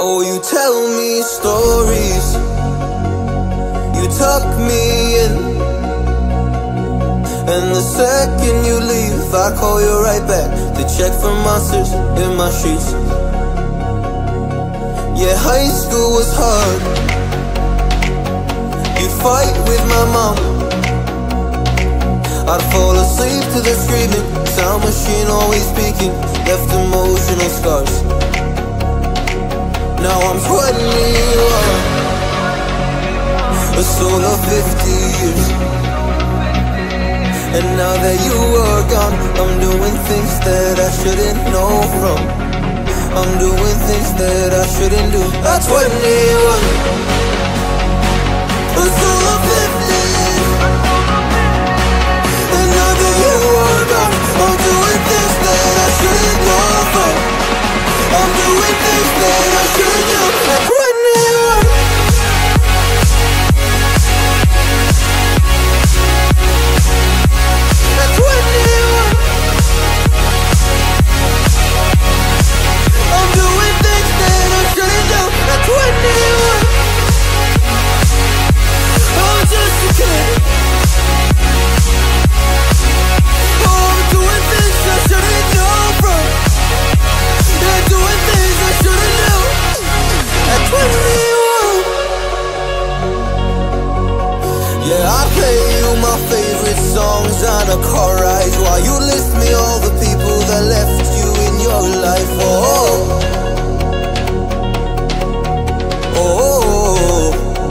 Oh, you tell me stories, you tuck me in, and the second you leave, I call you right back to check for monsters in my sheets. Yeah, high school was hard. You fight with my mom, I'd fall asleep to the screaming, sound machine always speaking, left emotional scars. Now I'm 21, a soul of 50 years. And now that you are gone, I'm doing things that I shouldn't know from. I'm doing things that I shouldn't do. At 21, a soul of 50 years. And now that you are gone, I'm doing things that I shouldn't know from. I'm doing things that I shouldn't do. At 21. At 21. I'm doing things that I shouldn't do. At 21. I'm just a kid. Oh, I'm doing things I shouldn't know from. Yeah, doing things I shouldn't do. At 21. Yeah, I play you my favorite songs on a car ride while you list me all the people that left you in your life. Oh, oh.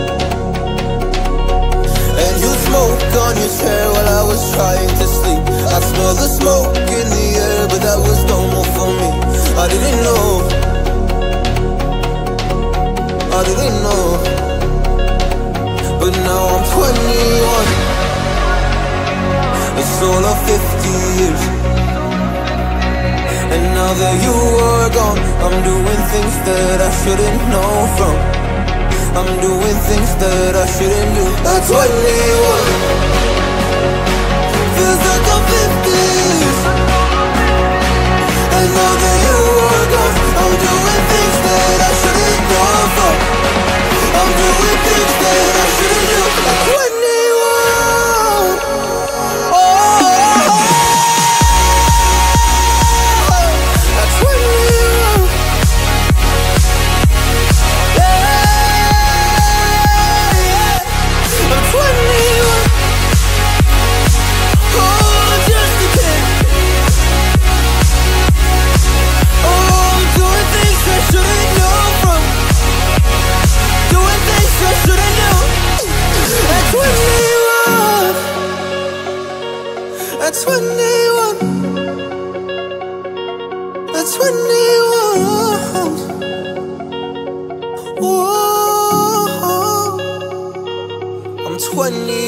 And you smoke on your chair while I was trying to sleep. I smell the smoke in the air, but that was normal for me. I didn't know, I didn't know. But now I'm 21, a soul of 50 years. And now that you are gone, I'm doing things that I shouldn't know from. I'm doing things that I shouldn't do. At 21, feels like I'm 50 years. And now that you are gone, I'm doing things that I shouldn't know from. I'm doing things that I shouldn't do. At 21. Oh, at 21. Yeah, I'm 21. Oh, just a kid. Oh, I'm doing things I shouldn't know from. Doing things I shouldn't do. At 21. At 21. At 21. Oh, I'm 21.